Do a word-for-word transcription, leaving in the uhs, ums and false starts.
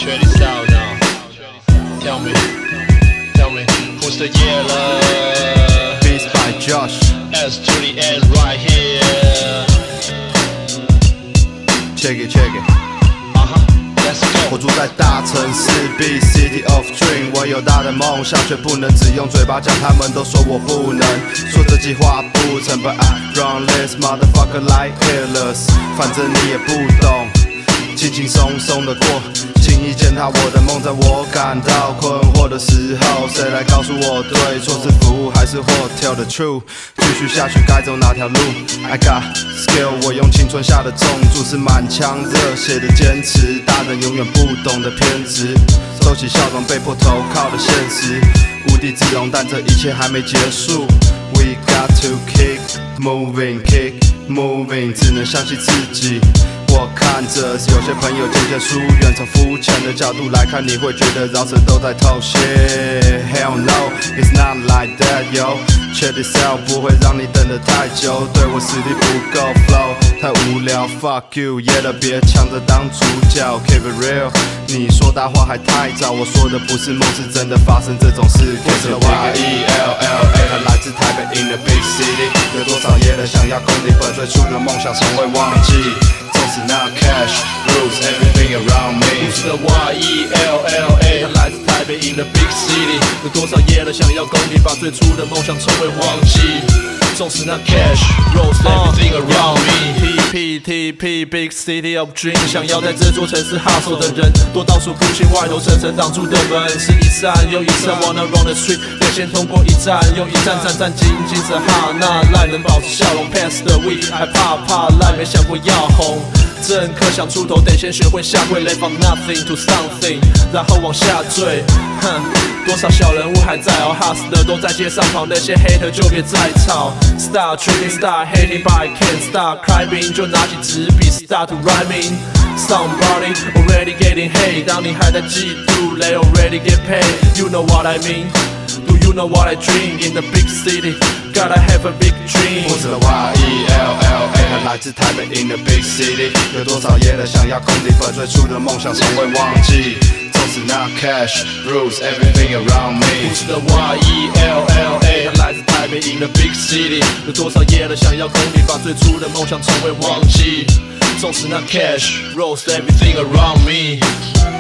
Check this out now. Tell me, tell me, who's the yellow? Beats by Josh. S to the N right here. Check it, check it. Uh huh. Let's go. 我住在大城市 ，Big City of Dream。我有大的梦想，却不能只用嘴巴讲。他们都说我不能说这句话不成 ，But I run this motherfucker like killers。反正你也不懂，轻轻松松的过，轻易践踏我的梦。在我感到困惑的时候，谁来告诉我对错是服务还是祸 ？Tell the truth， 继续下去该走哪条路 ？I got skill， 我用青春下的重注是满腔热血的坚持。大人永远不懂得偏执，收起笑容，被迫投靠的现实。无地自容，但这一切还没结束。We got to keep moving, keep moving， 只能相信自己。我看着有些朋友渐渐疏远，从肤浅的角度来看，你会觉得饶舌都在偷袭。Hell no, it's not like that, yo. Check this out， 不会让你等得太久。对我实力不够 flow， 太无聊。Fuck you， 耶了，别抢着当主角。Keep it real， 你说大话还太早。我说的不是梦，是真的发生这种事。Get the Y E L L A， 他来自台北 in the big city， 有多少夜了想要攻顶，本最初的梦想从未忘记。It's not cash, rules everything around me. Who's the Y E L L A？ 他来自台北 in the big city， 有多少夜了想要攻顶，把最初的梦想从未忘记。纵使那 cash rules everything around me。 P T P Big City of Dream， 想要在这座城市 hustle 的人多到数不清，外头层层挡住的门是一扇又一扇 ，Wanna run the street， 得先通过一站又一站，战战兢兢着哈那赖能保持笑容 ，Pass the week， 还怕怕赖没想过要红。政客想出头，得先学会下跪 ，Live from nothing to something， 然后往下坠。哼，多少小人物还在哦 ，hustler 都在街上跑，那些 hater 就别再吵。Start tripping, start hating, but I can't start crying， 就拿起纸笔 start to rhyming。Somebody already getting hate， 当你还在嫉妒 ，they already get paid。You know what I mean？Do you know what I dream in the big city? Gotta have a big dream。 我是 Y E L L A， 他来自台北 in the big city， 有多少夜了想要攻顶，本最初的梦想从未忘记。纵使那 cash rules everything around me。 我是 Y E L L A， 他来自台北 in the big city， 有多少夜了想要攻顶，把最初的梦想从未忘记。纵使那 cash rules everything around me。